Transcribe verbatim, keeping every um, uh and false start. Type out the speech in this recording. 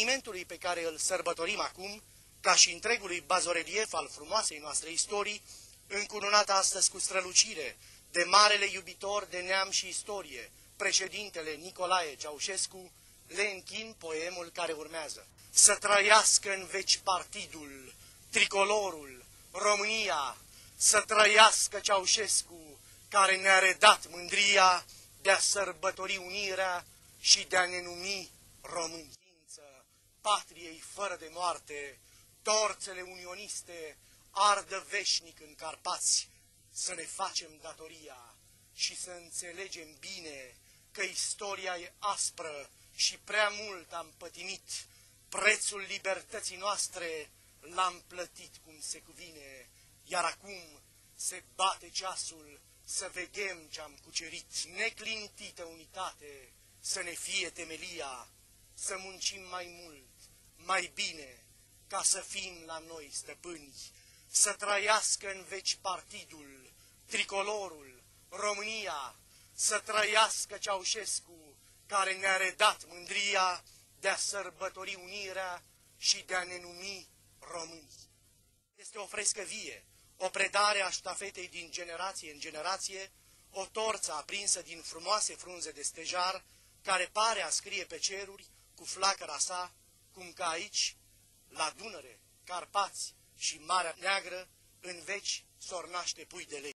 evenimentului pe care îl sărbătorim acum, ca și întregului bazorelief al frumoasei noastre istorii, încununat astăzi cu strălucire de marele iubitor de neam și istorie, președintele Nicolae Ceaușescu, le închin poemul care urmează. Să trăiască în veci partidul, tricolorul, România, să trăiască Ceaușescu, care ne-a redat mândria de a sărbători unirea și de a ne numi români. Patriei fără de moarte, torțele unioniste ardă veșnic în Carpați, să ne facem datoria și să înțelegem bine că istoria e aspră și prea mult am pătimit. Prețul libertății noastre l-am plătit cum se cuvine, iar acum se bate ceasul să veghem ce-am cucerit. Neclintită unitate să ne fie temelia, să muncim mai mult, mai bine, ca să fim la noi stăpâni, să trăiască în veci partidul, tricolorul, România, să trăiască Ceaușescu, care ne-a redat mândria de a sărbători unirea și de a ne numi români. Este o frescă vie, o predare a ștafetei din generație în generație, o torță aprinsă din frumoase frunze de stejar, care pare a scrie pe ceruri cu flacăra sa, cum că aici, la Dunăre, Carpați și Marea Neagră, în veci s-or naște pui de lei.